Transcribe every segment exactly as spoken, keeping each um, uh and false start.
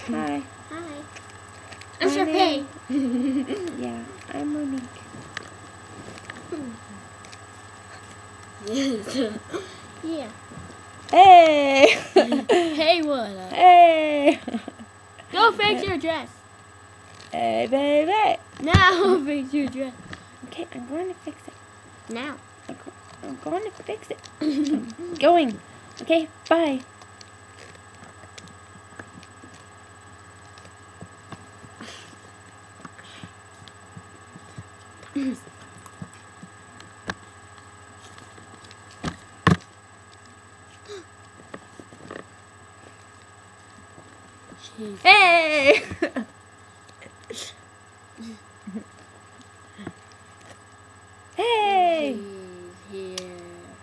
Hi. Hi. I'm My Sharpay. name- Yeah, I'm Monique. Yes. Yeah. Hey! Hey, what up? Hey! Go fix your dress. Hey, baby! Now fix your dress. Okay, I'm going to fix it. Now. I'm, go- I'm going to fix it. I'm going. Okay, bye. Hey! Hey! He's here.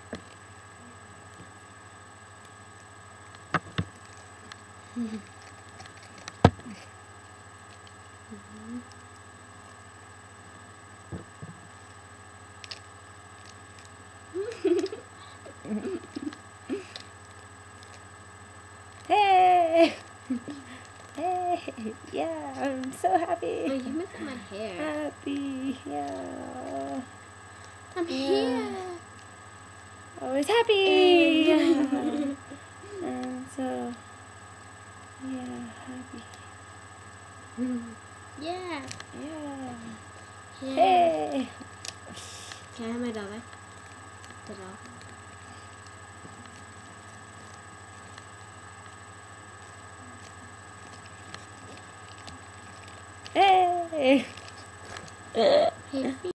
Hey! Hey! Yeah, I'm so happy. Oh, you messed up my hair. Happy, yeah. I'm Yeah. here. Always happy. Yeah. And so, yeah, happy. Yeah. Yeah. Yeah. Hey. Can I have my dollar? The doll. Hey. Hey,